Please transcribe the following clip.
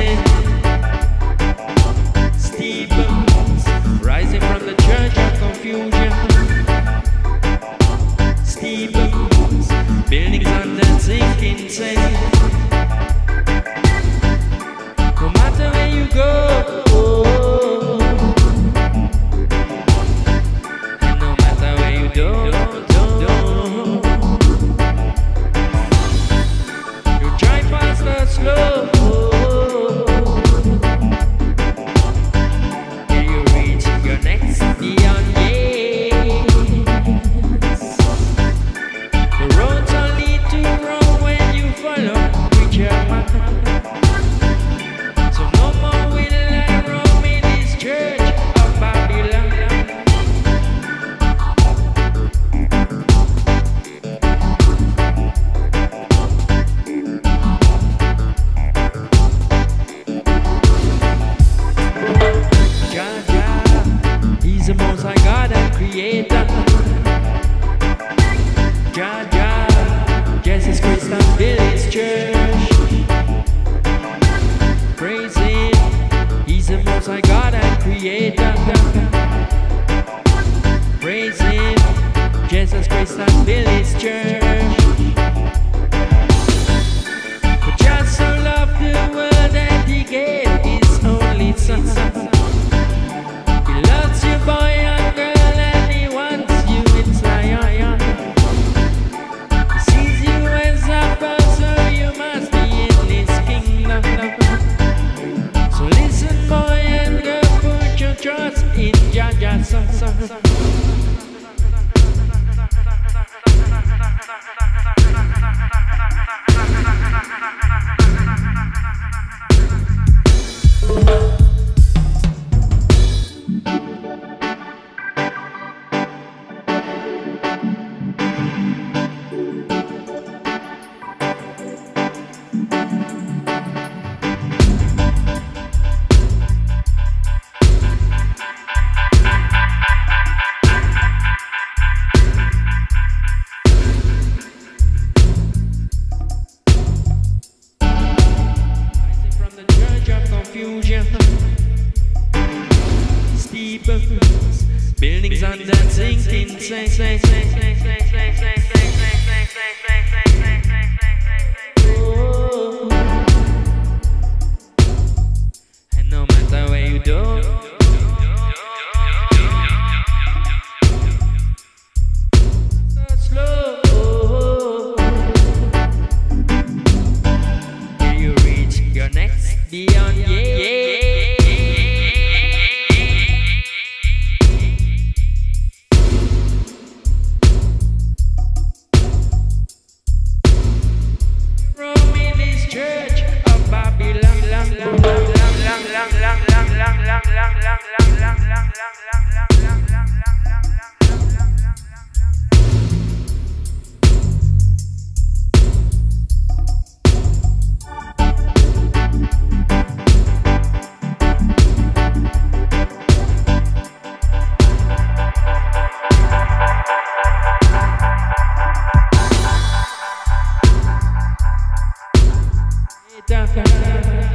praising. Steeples rising from the church of confusion. Steeples, buildings on that sinking sand. No matter where you go, and no matter where you go, you drive fast or slow. Till you reach your next beyond, yes. The roads all lead to Rome when you follow with your mind. So no more will I roam in this church of Babylon. Jah, Jah, He's the Most High God and Creator. Jah, Jah, Jesus Christ and build His church. Praise Him, He's the Most High God and Creator. Praise Him, Jesus Christ and build His church. For Jah so loved the world that He gave His only Son. He loves you, boy and girl, and He wants you in Zion. He sees you as a person, you must be in His kingdom. So listen, boy and girl, put your trust in Jah, Jah, son. Steeples, buildings on that sinking sand. Oh, and no matter where you go, so slow, till you reach your next beyond, yeah. Church of Babylon. Da, da, da.